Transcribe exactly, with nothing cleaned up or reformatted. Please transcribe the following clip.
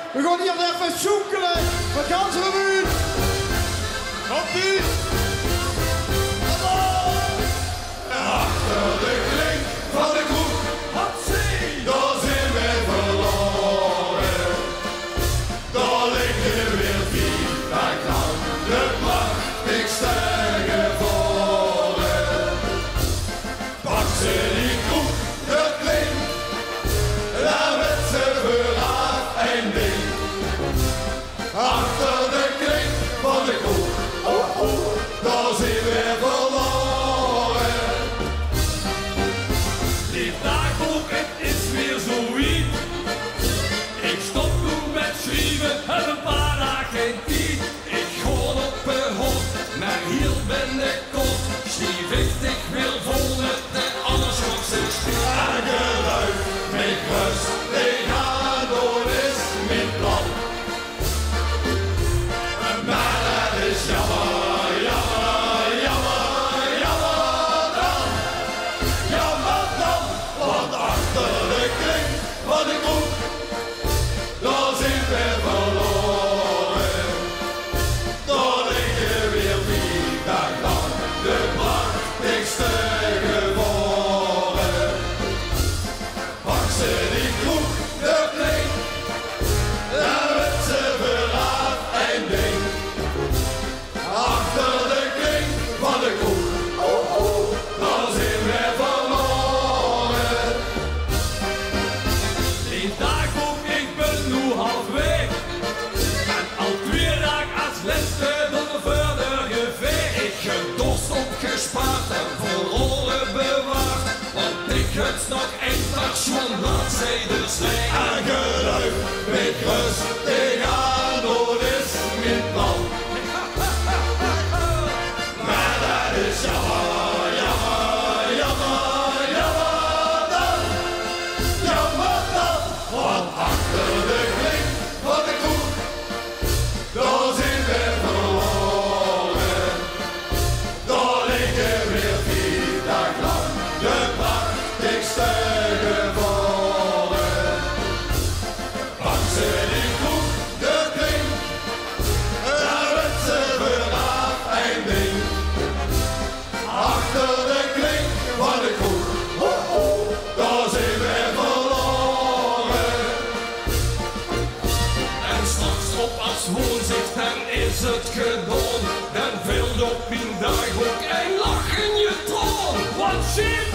We gaan hier even zoekelen. Wat gaan ze doen? Komt-ie. Achter de klink van de kroeg, daar zijn wij verloren. Daar liggen weer vier, daar kan de machtigste gevoren. Pak ze die kroeg, de klink, daar werd ze vooraf en ding. Achter de klink van de kroeg, oh oh, daar zijn wij verloren. Heb een paar dagen tijd, ik ga op een hoofd, maar hier ben ik kort. Stief ik wil volgen, de anders wordt ze stief. En geluid, met rust, ik ga door is mijn plan. Maar dat is jammer, jammer, jammer, jammer dan. Jammer dan, want achter de klink van de kroeg, daar zijn we verloren. Daar liggen weer vier dag lang de machtigste geboren. Pak ze die kroeg, de klink, daar werd ze vooraf en ding. Achter de klink van de kroeg, oh oh, daar zijn we verloren. Die dag ook, ik ben nu halfweg. En al twee dagen als laatste door de vorige veeg. Ik gedorst opgespaard en verloren bewaard. Want ik het nog echt nog zo'n bladzijde slecht. En geluid, met rust, ik ga door is mijn plan. Maar dat is jammer, jammer, jammer, jammer dan. Jammer dan, want achter de klink van de kroeg, daar zijn we verloren. Daar liggen weer vier dag lang de prachtigste gevallen. Pak ze die kroeg, de klink, daar werd ze vooraf en ding. Achter de klink van de kroeg, oh oh, daar zijn we verloren. En straks op als woonzicht, dan is het gedaan. Dan vult op in dag ook en lachen je troon. Wat zie